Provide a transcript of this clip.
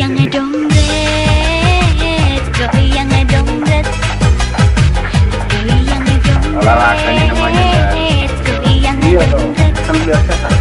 Goyang dompet, goyang dompet, goyang dompet, Olahraga ini namanya. goyang Iya dong, dompet. kan biasa.